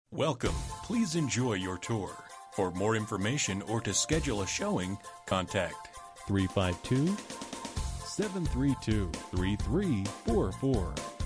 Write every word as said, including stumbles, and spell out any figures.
Welcome. Please enjoy your tour. For more information or to schedule a showing, contact three five two, seven three two, three three four four.